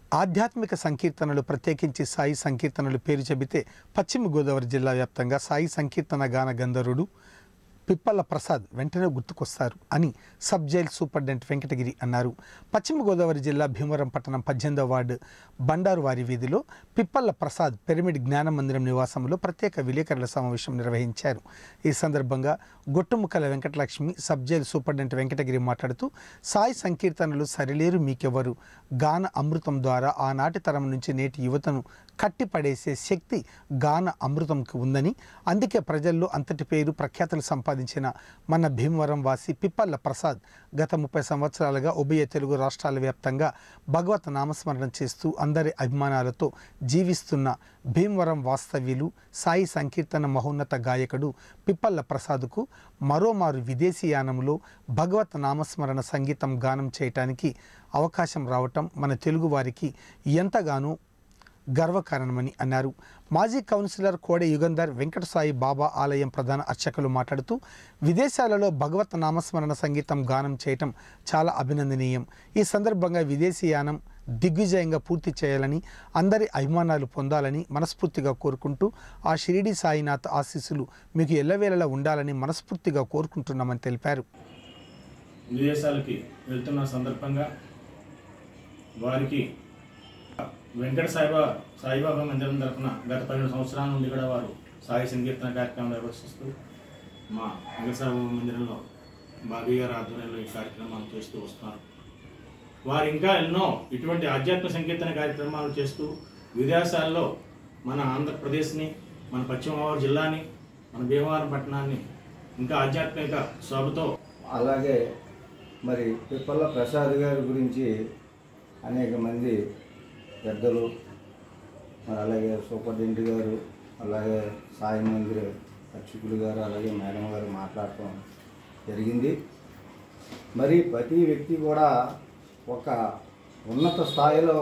ఆధ్యాత్మిక సంకీర్తనలు ప్రత్యేకించి సాయి సంకీర్తనలు పేరు చెబితే పశ్చిమ గోదావరి జిల్లా వ్యాప్తంగా సాయి సంకీర్తన గాన గంధర్వుడు పిప్పల ప్రసాద్ వెంటనే గుర్తుకొస్తారు అని సబ్ జైల్ సూపరింటెండెంట్ వెంకటగిరి అన్నారు. పశ్చిమ గోదావరి జిల్లా భీమవరం పట్టణం 18వ వార్డు బండారువారి వీధిలో పిప్పల ప్రసాద్ పిరమిడ్ జ్ఞాన మందిరం నివాసంలో ప్రత్యేక విలేకరుల సమావేశం నిర్వహించారు. ఈ సందర్భంగా Gottumukkala Venkatalakshmi sub jail superintendent Venkatagiri మాట్లాడుతూ సాయి సంకీర్తనలు సరిలేరు మీకెవరు, గాన అమృతం ద్వారా ఆనాటి తరం నుంచి నేటి యువతను కట్టిపడేసే శక్తి గాన అమృతంకి ఉందని, అందుకే ప్రజల్లో అంతటి పేరు ప్రఖ్యాతులు సంపాదించిన మన భీమవరం వాసి పిప్పల ప్రసాద్ గత 30 సంవత్సరాలుగా ఉభయ తెలుగు రాష్ట్రాల వ్యాప్తంగా భగవత్ నామస్మరణ చేస్తూ అందరి అభిమానాలతో జీవిస్తున్న భీమవరం వాస్తవ్యులు సాయి సంకీర్తన మహోన్నత గాయకుడు పిప్పల ప్రసాద్కు మరోమారు విదేశీయానంలో భగవత్ నామస్మరణ సంగీతం గానం చేయటానికి అవకాశం రావటం మన తెలుగు వారికి ఎంతగానో గర్వకారణమని అన్నారు. మాజీ కౌన్సిలర్ కోడె యుగంధర్ వెంకటసాయి బాబా ఆలయం ప్రధాన అర్చకులు మాట్లాడుతూ విదేశాలలో భగవత్ నామస్మరణ సంగీతం గానం చేయటం చాలా అభినందనీయం. ఈ సందర్భంగా విదేశీయానం దిగ్విజయంగా పూర్తి చేయాలని, అందరి అభిమానాలు పొందాలని మనస్ఫూర్తిగా కోరుకుంటూ ఆ షిరిడి సాయినాథ్ ఆశీస్సులు మీకు ఎల్లవేళలా ఉండాలని మనస్ఫూర్తిగా కోరుకుంటున్నామని తెలిపారు. విదేశాలకి వెళ్తున్న సందర్భంగా వారికి వెంకట సాయిబాబా మందిరం తరఫున గత 12 సంవత్సరాల నుండి కూడా వారు సాయి సంకీర్తన కార్యక్రమం నిర్వహిస్తూ మా వెంకట సాయిబాబా మందిరంలో బాబీ గారి ఆధ్వర్యంలో ఈ కార్యక్రమాలు చేస్తూ వస్తున్నారు. వారు ఇంకా ఎన్నో ఇటువంటి ఆధ్యాత్మిక సంకీర్తన కార్యక్రమాలు చేస్తూ విదేశాల్లో మన ఆంధ్రప్రదేశ్ని, మన పశ్చిమ గోదావరి జిల్లాని, మన భీమవరం పట్టణాన్ని ఇంకా ఆధ్యాత్మిక శోభతో, అలాగే మరి పిప్పల ప్రసాద్ గారి గురించి అనేక మంది పెద్దలు, మరి అలాగే సూపరింటెండెంట్ గారు, అలాగే సాయి మందిర అర్చకులు గారు, అలాగే మేడం గారు మాట్లాడటం జరిగింది. మరి ప్రతి వ్యక్తి కూడా ఒక ఉన్నత స్థాయిలో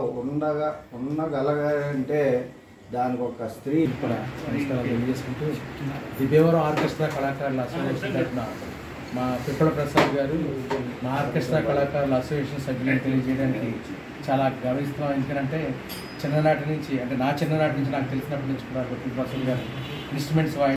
ఉండగలగాలంటే దానికి ఒక స్త్రీ కూడా నమస్కారాలు తెలియజేసుకుంటూ ఈ భీమవరం ఆర్కెస్ట్రా కళాకారుల అసోసియేషన్ తరఫున మా పిప్పల ప్రసాద్ గారు మా ఆర్కెస్ట్రా కళాకారుల అసోసియేషన్ సభ్యులను తెలియజేయడానికి చాలా గర్విస్తున్నాం. ఎందుకంటే చిన్ననాటి నుంచి, అంటే నా చిన్ననాటి నుంచి నాకు తెలిసినప్పటి నుంచి కూడా పిప్పల ప్రసాద్ గారు ఇన్స్ట్రుమెంట్స్